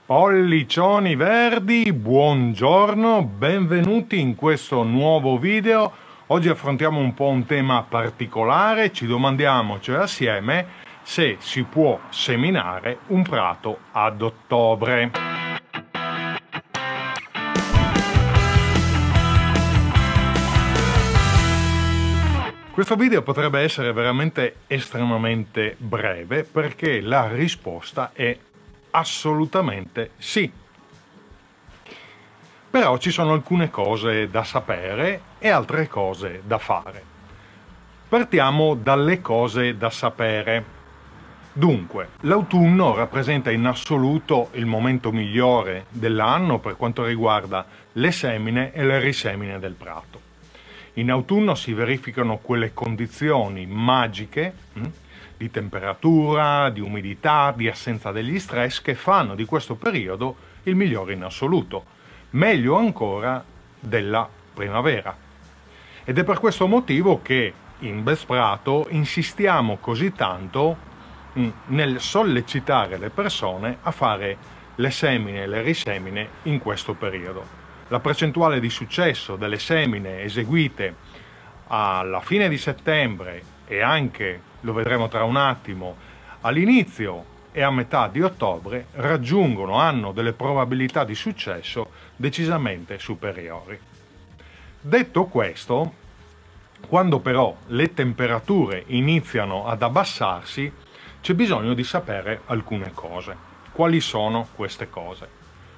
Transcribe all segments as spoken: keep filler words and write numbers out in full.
Pollicioni verdi, buongiorno, benvenuti in questo nuovo video. Oggi affrontiamo un po' un tema particolare, ci domandiamo cioè assieme se si può seminare un prato ad ottobre. Questo video potrebbe essere veramente estremamente breve perché la risposta è assolutamente sì. Però ci sono alcune cose da sapere e altre cose da fare. Partiamo dalle cose da sapere. Dunque, l'autunno rappresenta in assoluto il momento migliore dell'anno per quanto riguarda le semine e le risemine del prato. In autunno si verificano quelle condizioni magiche hm, di temperatura, di umidità, di assenza degli stress che fanno di questo periodo il migliore in assoluto, meglio ancora della primavera. Ed è per questo motivo che in Besprato insistiamo così tanto hm, nel sollecitare le persone a fare le semine e le risemine in questo periodo. La percentuale di successo delle semine eseguite alla fine di settembre e anche, lo vedremo tra un attimo, all'inizio e a metà di ottobre raggiungono, hanno delle probabilità di successo decisamente superiori. Detto questo, quando però le temperature iniziano ad abbassarsi, c'è bisogno di sapere alcune cose. Quali sono queste cose?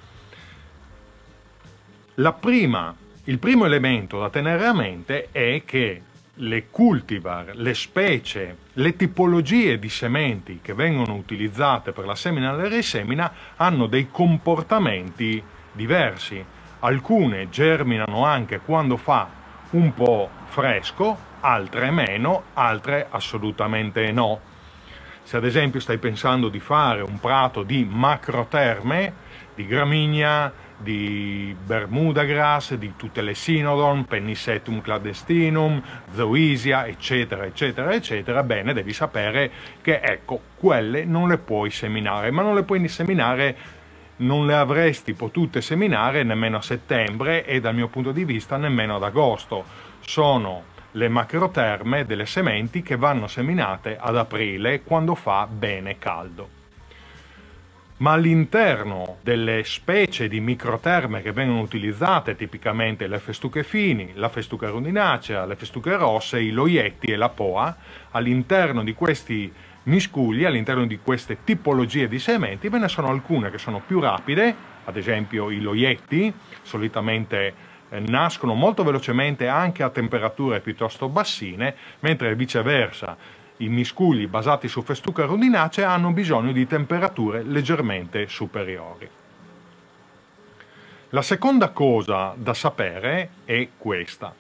La prima, il primo elemento da tenere a mente è che le cultivar, le specie, le tipologie di sementi che vengono utilizzate per la semina e la risemina hanno dei comportamenti diversi. Alcune germinano anche quando fa un po' fresco, altre meno, altre assolutamente no. Se ad esempio stai pensando di fare un prato di macroterme, di gramigna, di Bermuda grass, di tutte le Sinodon, Pennisetum clandestinum, Zoysia, eccetera, eccetera, eccetera, bene, devi sapere che, ecco, quelle non le puoi seminare, ma non le puoi seminare, non le avresti potute seminare nemmeno a settembre e dal mio punto di vista nemmeno ad agosto. Sono le macroterme delle sementi che vanno seminate ad aprile quando fa bene caldo. Ma all'interno delle specie di microterme che vengono utilizzate, tipicamente le festuche fini, la festuca rondinacea, le festuche rosse, i loietti e la poa, all'interno di questi miscugli, all'interno di queste tipologie di sementi, ve ne sono alcune che sono più rapide, ad esempio i loietti, solitamente eh, nascono molto velocemente anche a temperature piuttosto bassine, mentre viceversa i miscugli basati su festuca rondinacea hanno bisogno di temperature leggermente superiori. La seconda cosa da sapere è questa.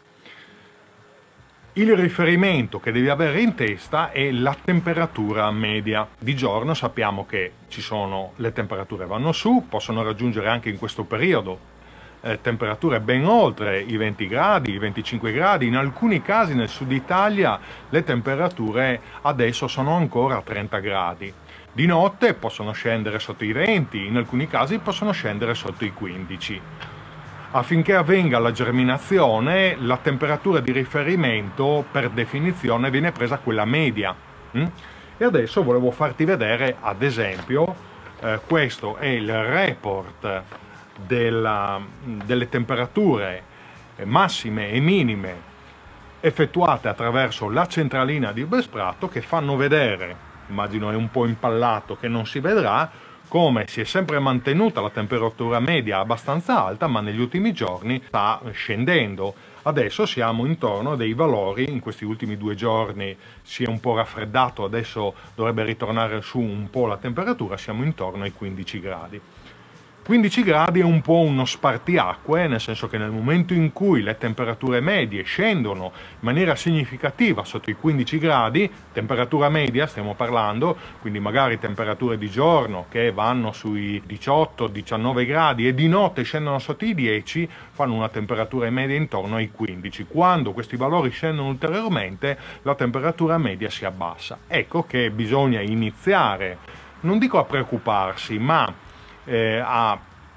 Il riferimento che devi avere in testa è la temperatura media. Di giorno sappiamo che ci sono, le temperature vanno su, possono raggiungere anche in questo periodo Eh, temperature ben oltre i venti gradi, i venticinque gradi, in alcuni casi nel sud Italia le temperature adesso sono ancora a trenta gradi. Di notte possono scendere sotto i venti, in alcuni casi possono scendere sotto i quindici. Affinché avvenga la germinazione, la temperatura di riferimento per definizione viene presa quella media. Mm? E adesso volevo farti vedere, ad esempio, eh, questo è il report Della, delle temperature massime e minime effettuate attraverso la centralina di Besprato, che fanno vedere, immagino è un po' impallato che non si vedrà, come si è sempre mantenuta la temperatura media abbastanza alta, ma negli ultimi giorni sta scendendo. Adesso siamo intorno a dei valori, in questi ultimi due giorni si è un po' raffreddato, adesso dovrebbe ritornare su un po' la temperatura, siamo intorno ai quindici gradi. quindici gradi è un po' uno spartiacque, nel senso che nel momento in cui le temperature medie scendono in maniera significativa sotto i quindici gradi, temperatura media stiamo parlando, quindi magari temperature di giorno che vanno sui diciotto diciannove gradi e di notte scendono sotto i dieci, fanno una temperatura media intorno ai quindici. Quando questi valori scendono ulteriormente, la temperatura media si abbassa. Ecco che bisogna iniziare, non dico a preoccuparsi, ma eh, a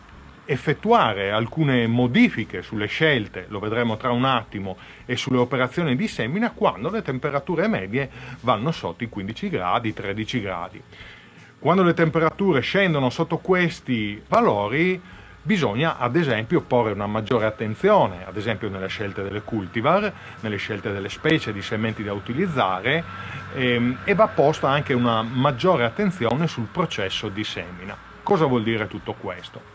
effettuare alcune modifiche sulle scelte, lo vedremo tra un attimo, e sulle operazioni di semina quando le temperature medie vanno sotto i quindici gradi, tredici gradi. Quando le temperature scendono sotto questi valori bisogna ad esempio porre una maggiore attenzione, ad esempio nelle scelte delle cultivar, nelle scelte delle specie di sementi da utilizzare, ehm, e va posta anche una maggiore attenzione sul processo di semina. Cosa vuol dire tutto questo?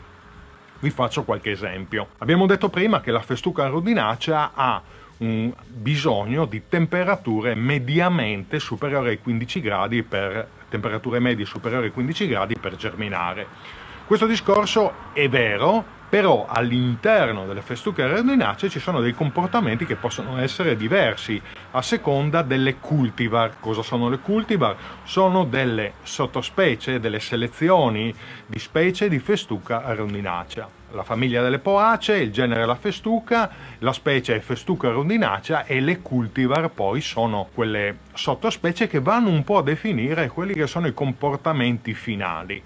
Vi faccio qualche esempio. Abbiamo detto prima che la festuca rudinacea ha un bisogno di temperature mediamente superiori ai quindici gradi per temperature medie superiori ai quindici gradi per germinare. Questo discorso è vero, però all'interno delle festuche rudinacee ci sono dei comportamenti che possono essere diversi a seconda delle cultivar. Cosa sono le cultivar? Sono delle sottospecie, delle selezioni di specie di festuca rudinacea. La famiglia delle Poacee, il genere è la festuca, la specie è festuca rudinacea e le cultivar poi sono quelle sottospecie che vanno un po' a definire quelli che sono i comportamenti finali.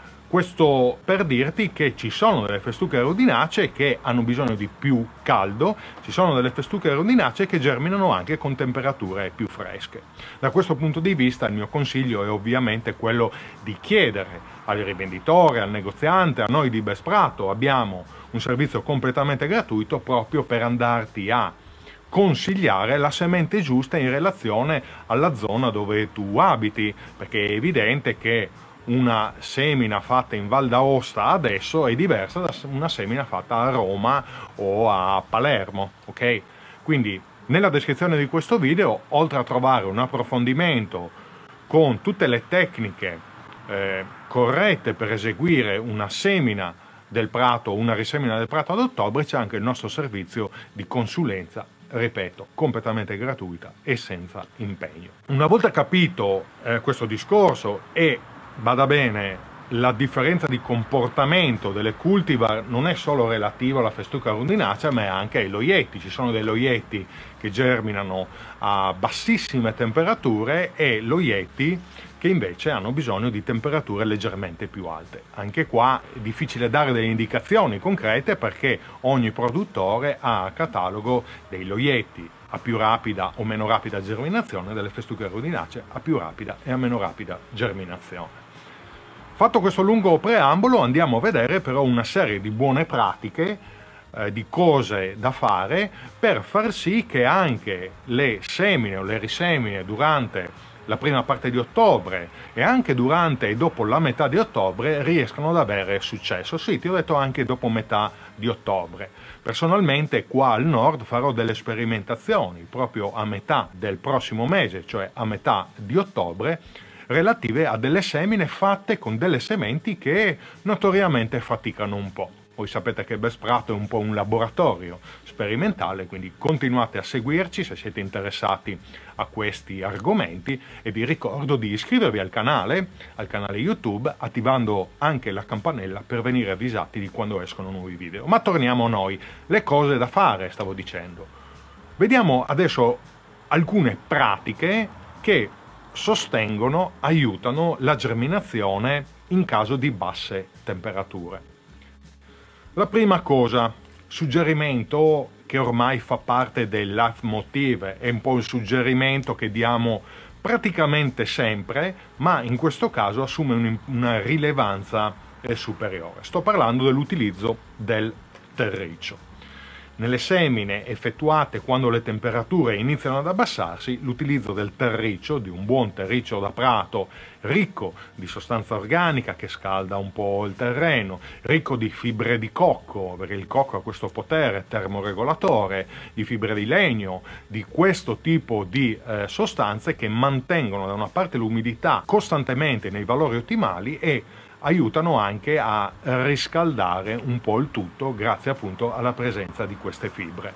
Questo per dirti che ci sono delle festuche rudinacee che hanno bisogno di più caldo, ci sono delle festuche rudinacee che germinano anche con temperature più fresche. Da questo punto di vista il mio consiglio è ovviamente quello di chiedere al rivenditore, al negoziante, a noi di Besprato. Abbiamo un servizio completamente gratuito proprio per andarti a consigliare la semente giusta in relazione alla zona dove tu abiti, perché è evidente che una semina fatta in Val d'Aosta adesso è diversa da una semina fatta a Roma o a Palermo, ok? Quindi nella descrizione di questo video, oltre a trovare un approfondimento con tutte le tecniche eh, corrette per eseguire una semina del prato, una risemina del prato ad ottobre, c'è anche il nostro servizio di consulenza, ripeto, completamente gratuita e senza impegno. Una volta capito eh, questo discorso e bada bene, la differenza di comportamento delle cultivar non è solo relativa alla festuca rudinacea, ma è anche ai loietti. Ci sono dei loietti che germinano a bassissime temperature e loietti che invece hanno bisogno di temperature leggermente più alte. Anche qua è difficile dare delle indicazioni concrete perché ogni produttore ha a catalogo dei loietti a più rapida o meno rapida germinazione, delle festuche rudinacee a più rapida e a meno rapida germinazione. Fatto questo lungo preambolo, andiamo a vedere però una serie di buone pratiche, eh, di cose da fare per far sì che anche le semine o le risemine durante la prima parte di ottobre e anche durante e dopo la metà di ottobre riescano ad avere successo. Sì, ti ho detto anche dopo metà di ottobre. Personalmente qua al nord farò delle sperimentazioni proprio a metà del prossimo mese, cioè a metà di ottobre, relative a delle semine fatte con delle sementi che notoriamente faticano un po'. Voi sapete che Besprato è un po' un laboratorio sperimentale, quindi continuate a seguirci se siete interessati a questi argomenti e vi ricordo di iscrivervi al canale, al canale YouTube, attivando anche la campanella per venire avvisati di quando escono nuovi video. Ma torniamo a noi, le cose da fare, stavo dicendo. Vediamo adesso alcune pratiche che sostengono, aiutano la germinazione in caso di basse temperature. La prima cosa, suggerimento che ormai fa parte del leitmotiv, è un po' un suggerimento che diamo praticamente sempre, ma in questo caso assume una rilevanza superiore. Sto parlando dell'utilizzo del terriccio. Nelle semine effettuate quando le temperature iniziano ad abbassarsi, l'utilizzo del terriccio, di un buon terriccio da prato, ricco di sostanza organica che scalda un po' il terreno, ricco di fibre di cocco, perché il cocco ha questo potere termoregolatore, di fibre di legno, di questo tipo di eh, sostanze che mantengono da una parte l'umidità costantemente nei valori ottimali e aiutano anche a riscaldare un po' il tutto grazie appunto alla presenza di queste fibre.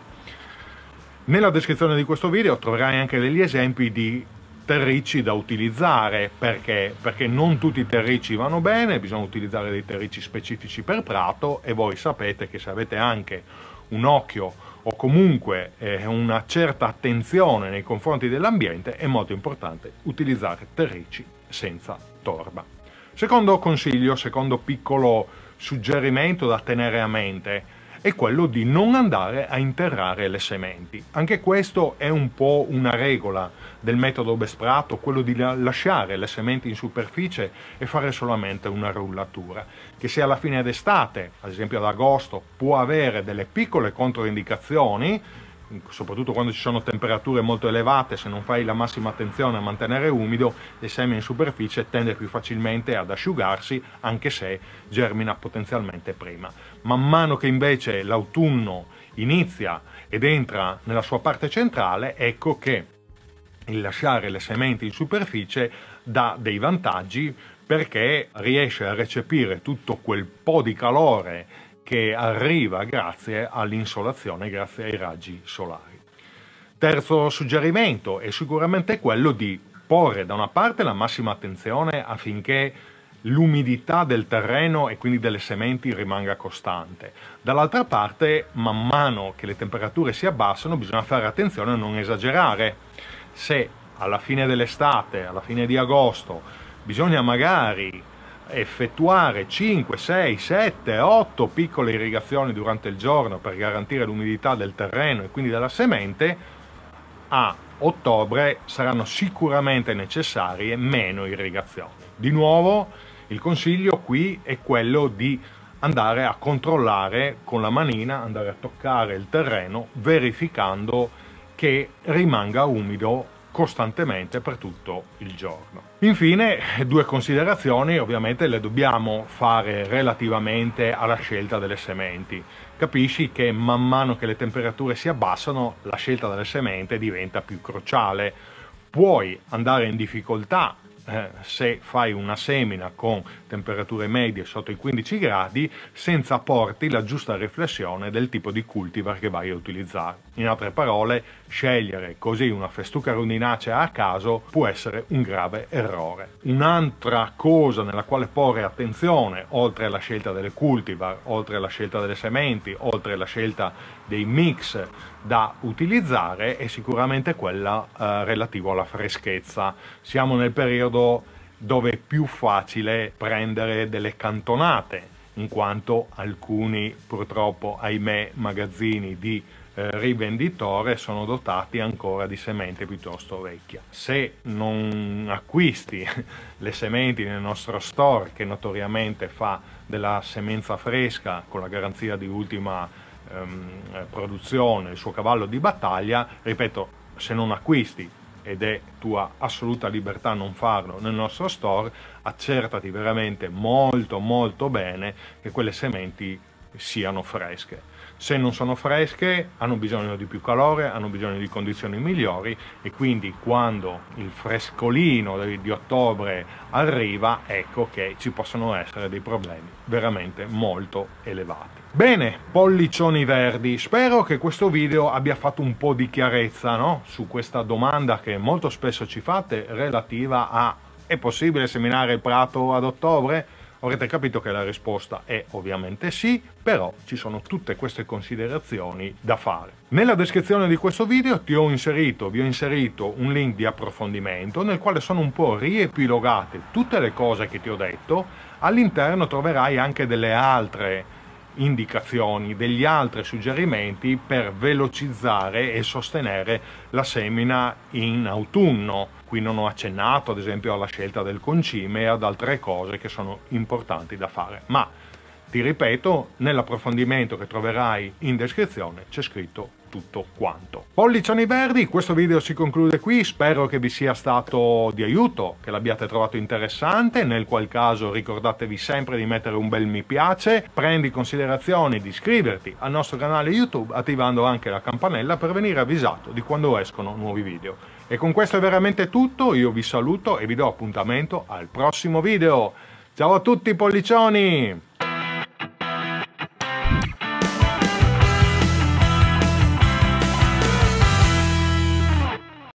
Nella descrizione di questo video troverai anche degli esempi di terricci da utilizzare, perché? Perché non tutti i terricci vanno bene, bisogna utilizzare dei terricci specifici per prato e voi sapete che se avete anche un occhio o comunque eh, una certa attenzione nei confronti dell'ambiente è molto importante utilizzare terricci senza torba. Secondo consiglio, secondo piccolo suggerimento da tenere a mente, è quello di non andare a interrare le sementi. Anche questo è un po' una regola del metodo Best Prato, quello di lasciare le sementi in superficie e fare solamente una rullatura. Che sia alla fine d'estate, ad esempio ad agosto, può avere delle piccole controindicazioni, soprattutto quando ci sono temperature molto elevate. Se non fai la massima attenzione a mantenere umido, il seme in superficie tende più facilmente ad asciugarsi, anche se germina potenzialmente prima. Man mano che invece l'autunno inizia ed entra nella sua parte centrale, ecco che il lasciare le sementi in superficie dà dei vantaggi, perché riesce a recepire tutto quel po' di calore che arriva grazie all'insolazione, grazie ai raggi solari. Terzo suggerimento è sicuramente quello di porre da una parte la massima attenzione affinché l'umidità del terreno e quindi delle sementi rimanga costante. Dall'altra parte, man mano che le temperature si abbassano, bisogna fare attenzione a non esagerare. Se alla fine dell'estate, alla fine di agosto, bisogna magari effettuare cinque, sei, sette, otto piccole irrigazioni durante il giorno per garantire l'umidità del terreno e quindi della semente, a ottobre saranno sicuramente necessarie meno irrigazioni. Di nuovo, il consiglio qui è quello di andare a controllare con la manina, andare a toccare il terreno, verificando che rimanga umido costantemente per tutto il giorno. Infine, due considerazioni ovviamente le dobbiamo fare relativamente alla scelta delle sementi. Capisci che man mano che le temperature si abbassano, la scelta delle sementi diventa più cruciale. Puoi andare in difficoltà Eh, se fai una semina con temperature medie sotto i quindici gradi senza porti la giusta riflessione del tipo di cultivar che vai a utilizzare. In altre parole, scegliere così una festuca rudinacea a caso può essere un grave errore. Un'altra cosa nella quale porre attenzione, oltre alla scelta delle cultivar, oltre alla scelta delle sementi, oltre alla scelta dei mix da utilizzare, è sicuramente quella eh, relativa alla freschezza. Siamo nel periodo dove è più facile prendere delle cantonate, in quanto alcuni, purtroppo, ahimè, magazzini di eh, rivenditore sono dotati ancora di semente piuttosto vecchia. Se non acquisti le sementi nel nostro store, che notoriamente fa della semenza fresca con la garanzia di ultima ehm, produzione, il suo cavallo di battaglia, ripeto, se non acquisti, ed è tua assoluta libertà non farlo nel nostro store, accertati veramente molto molto bene che quelle sementi siano fresche. Se non sono fresche, hanno bisogno di più calore, hanno bisogno di condizioni migliori, e quindi quando il frescolino di ottobre arriva, ecco che ci possono essere dei problemi veramente molto elevati. Bene, pollicioni verdi, spero che questo video abbia fatto un po' di chiarezza, no? Su questa domanda che molto spesso ci fate relativa a: è possibile seminare il prato ad ottobre? Avrete capito che la risposta è ovviamente sì, però ci sono tutte queste considerazioni da fare. Nella descrizione di questo video ti ho inserito, vi ho inserito un link di approfondimento nel quale sono un po' riepilogate tutte le cose che ti ho detto. All'interno troverai anche delle altre indicazioni, degli altri suggerimenti per velocizzare e sostenere la semina in autunno. Qui non ho accennato ad esempio alla scelta del concime e ad altre cose che sono importanti da fare, ma ti ripeto, nell'approfondimento che troverai in descrizione c'è scritto tutto quanto. Pollicioni verdi, questo video si conclude qui, spero che vi sia stato di aiuto, che l'abbiate trovato interessante, nel qual caso ricordatevi sempre di mettere un bel mi piace, prendi in considerazione di iscriverti al nostro canale YouTube attivando anche la campanella per venire avvisato di quando escono nuovi video. E con questo è veramente tutto, io vi saluto e vi do appuntamento al prossimo video. Ciao a tutti pollicioni!